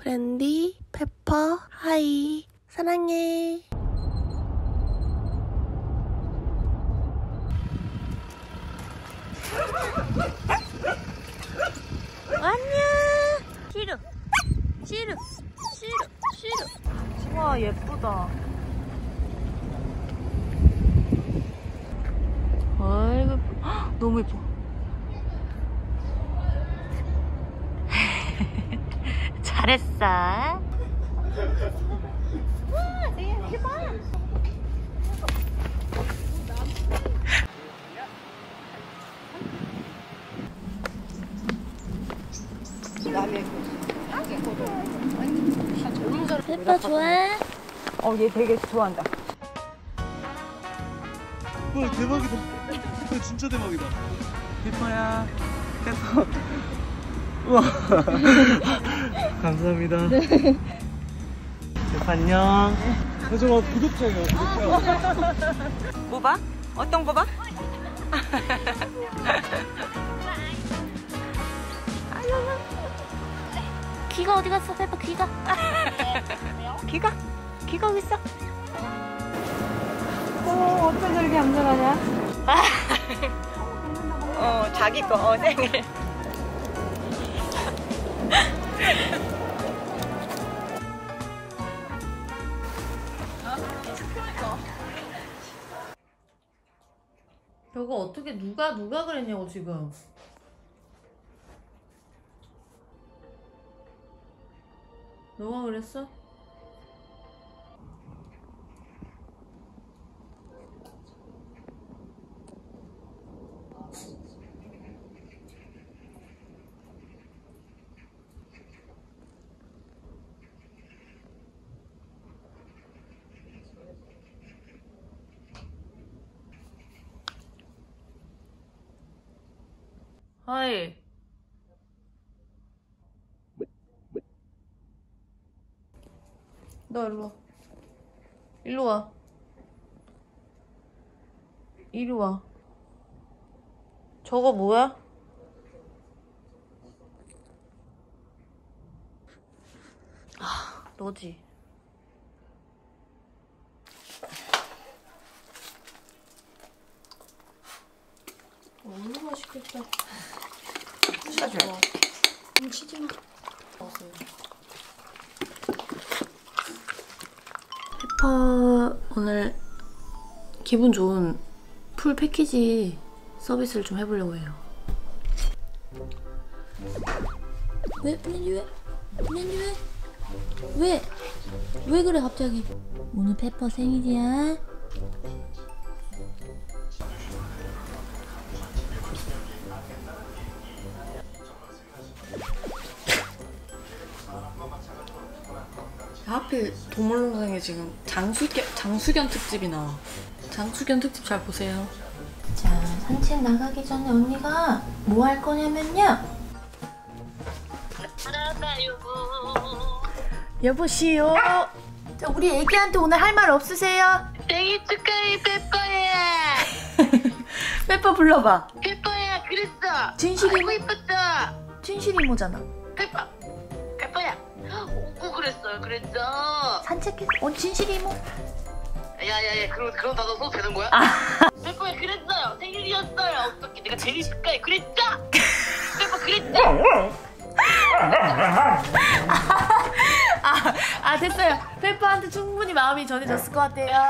브랜디, 페퍼, 하이. 사랑해. 안녕. 시루. 시루. 시루. 시루. 와, 예쁘다. 아이고, 너무 예뻐. 잘했어. 와, 이렇게 봐. 페퍼 좋아? 얘 되게 좋아한다. 와, 대박이다. 이거 진짜 대박이다. 페퍼야. 페퍼. 우와. 감사합니다. 네. 페퍼 안녕. 저 구독자예요. 구독자. 뭐 봐? 어떤 거 봐? 귀가 어디 갔어, 페퍼? 귀가? 귀가 어디 있어? 어쩜 저렇게 얌전하냐? 자기 거, 생일. 저거 어떻게 누가 그랬냐고 지금. 너가 그랬어? 하이. 너 일로 와. 일로 와. 이리 와. 저거 뭐야? 아, 너지. 너무 맛있겠다. 사줘요. 치지 마. 페퍼 오늘 기분 좋은 풀 패키지 서비스를 좀 해보려고 해요. 왜? 왜 그래 갑자기? 오늘 페퍼 생일이야. 하필 동물농장에 지금 장수견 특집이 나와. 장수견 특집 잘 보세요. 자, 산책 나가기 전에 언니가 뭐 할 거냐면요. 여보시오. 자, 우리 애기한테 오늘 할 말 없으세요? 생일 축하해, 페퍼야. 페퍼 불러봐. 페퍼야, 그랬어. 진실이 아이고 이뻤다. 춘실이 모잖아. 페퍼야. 오고 그랬어. 산책해. 진실이 모. 야야야, 그럼 나도 써도 되는 거야? 페퍼야, 그랬어요. 생일이었어요. 어떻게 내가 생일 축하해, 그랬죠? 페퍼 그랬죠? 됐어요. 페퍼한테 충분히 마음이 전해졌을 것 같아요.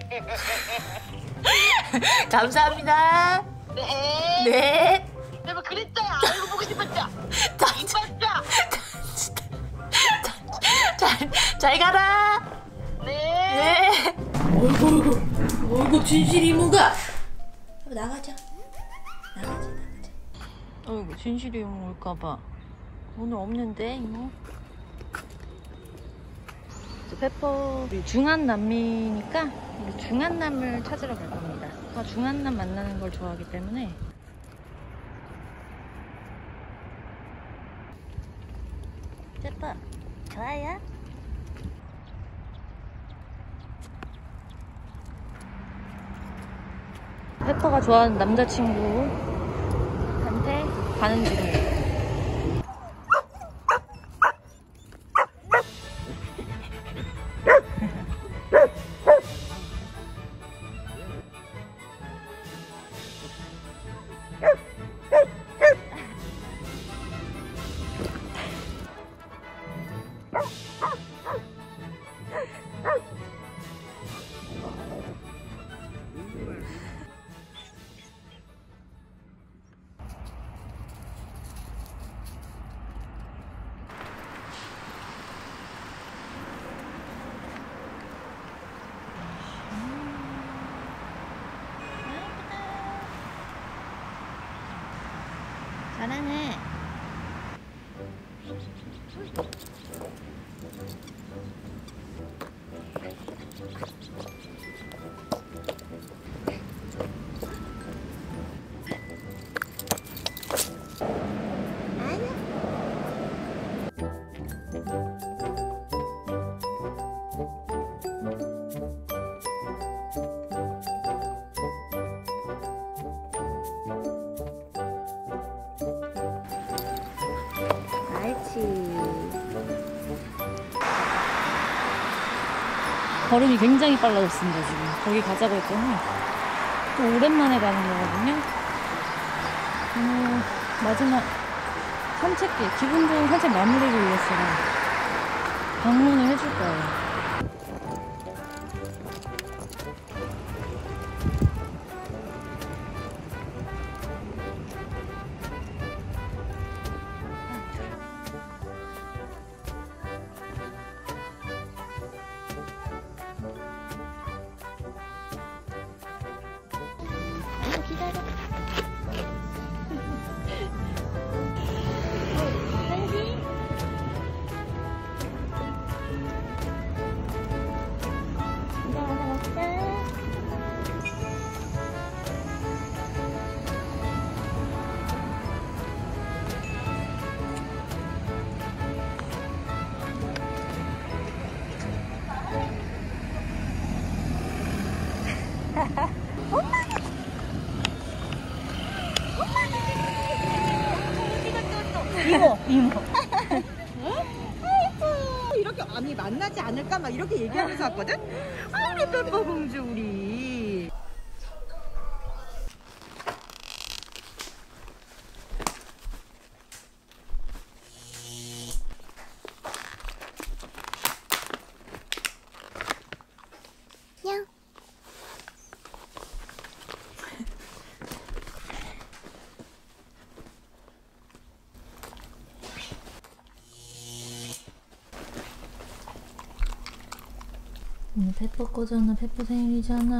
감사합니다. 네. 페퍼 그랬죠? 아이고 보고 싶었죠? 이뻤죠? 잘 가라. 네. 어이구 진실이 이모가. 나가자. 어이구 진실이 이모 올까봐. 오늘 없는데 이모. 페퍼 우리 중한남미니까 우리 중한남을 찾으러 갈 겁니다. 중한남 만나는 걸 좋아하기 때문에. 페퍼 좋아요? 페퍼가 좋아하는 남자친구한테 가는 중이에요. 잘하네. 걸음이 굉장히 빨라졌습니다. 지금 거기 가자고 했더니 또 오랜만에 가는 거거든요. 마지막 산책길, 기분 좋은 산책 마무리를 위해서 방문을 해줄 거예요. 기다려. 한시. 이거 하나 먹자. 이모. 이렇게 아니 만나지 않을까 막 이렇게 얘기하면서 왔거든. 아 우리 페퍼 공주 우리. 냥. 오늘 페퍼 거잖아. 페퍼 생일이잖아.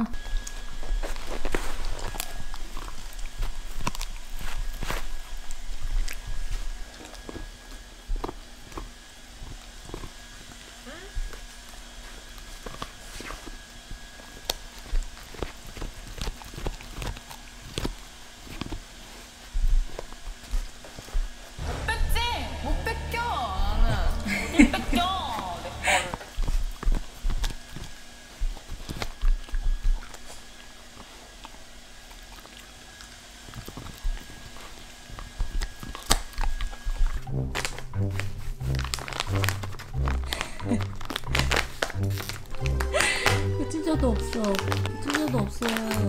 못 뺏겨. 나는 못 뺏겨. 내 거를. 그 찢어도 없어. 찢어도 없어요.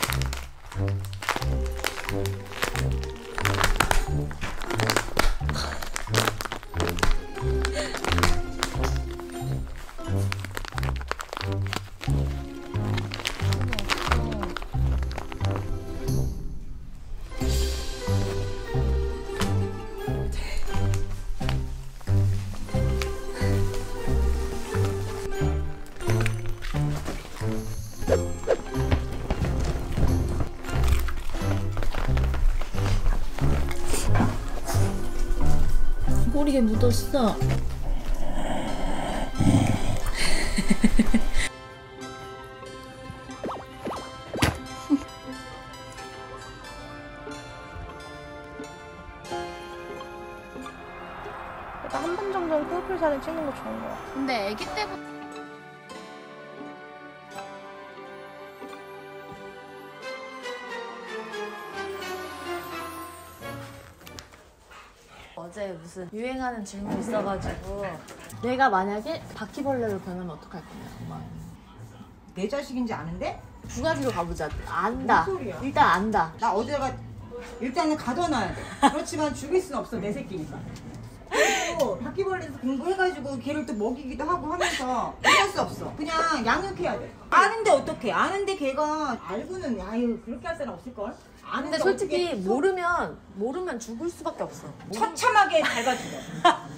꼬리에 묻었어. 한 번 정도는 프로필 사진 찍는 거 좋은 거 같아. 근데 애기 때부터 어제 무슨 유행하는 질문 있어가지고 내가 만약에 바퀴벌레로 변하면 어떡할 거냐. 내 자식인지 아는데? 두 가지로 가보자. 안다. 무슨 소리야? 일단 안다. 나 어제가 일단은 가둬놔야 돼. 그렇지만 죽일 순 없어 내 새끼니까. 그리고 바퀴벌레에서 공부해가지고 걔를 또 먹이기도 하고 하면서 어쩔 수 없어. 그냥 양육해야 돼. 아는데 어떡해. 아는데 걔가 알고는 아유 그렇게 할 사람 없을걸? 아는데 근데 솔직히 어떻게 모르면 죽을 수밖에 없어. 처참하게 잘 가지고